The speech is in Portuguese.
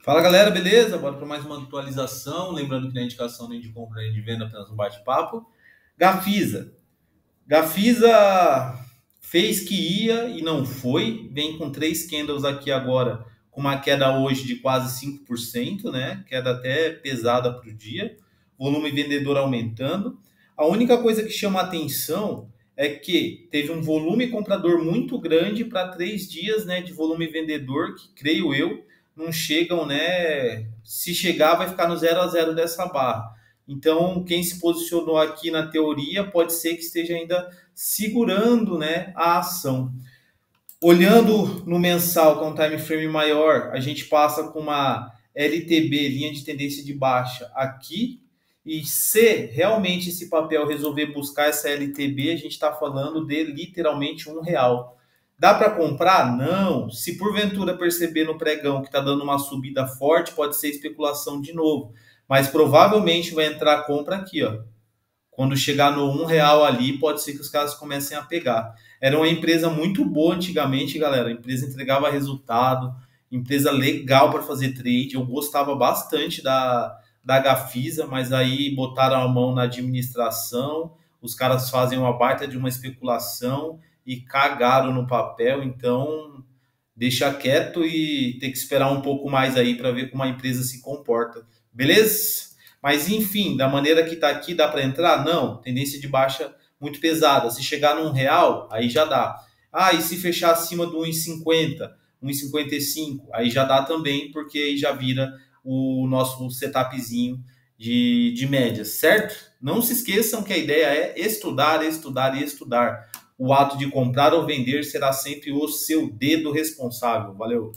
Fala galera, beleza? Bora para mais uma atualização. Lembrando que na indicação nem de compra nem de venda, apenas um bate-papo. Gafisa. Gafisa fez que ia e não foi. Vem com três candles aqui agora, com uma queda hoje de quase 5%, né? Queda até pesada para o dia. Volume vendedor aumentando. A única coisa que chama atenção é que teve um volume comprador muito grande para 3 dias, né, de volume vendedor, que creio eu não chegam, né? Se chegar, vai ficar no 0 a 0 dessa barra. Então, quem se posicionou aqui na teoria pode ser que esteja ainda segurando, né, a ação. Olhando no mensal, com um time frame maior, a gente passa com uma LTB, linha de tendência de baixa, aqui. E se realmente esse papel resolver buscar essa LTB, a gente está falando de literalmente R$ 1. Dá para comprar? Não. Se porventura perceber no pregão que está dando uma subida forte, pode ser especulação de novo. Mas provavelmente vai entrar a compra aqui, ó. Quando chegar no R$ 1 ali, pode ser que os caras comecem a pegar. Era uma empresa muito boa antigamente, galera. A empresa entregava resultado, empresa legal para fazer trade. Eu gostava bastante da Gafisa, mas aí botaram a mão na administração. Os caras fazem uma baita de uma especulação e cagaram no papel. Então, deixa quieto e tem que esperar um pouco mais aí para ver como a empresa se comporta. Beleza? Mas enfim, da maneira que está aqui, dá para entrar? Não. Tendência de baixa muito pesada. Se chegar num real, aí já dá. Ah, e se fechar acima do 1,50, 1,55, aí já dá também, porque aí já vira o nosso setupzinho de médias, certo? Não se esqueçam que a ideia é estudar, estudar e estudar. O ato de comprar ou vender será sempre o seu dedo responsável. Valeu!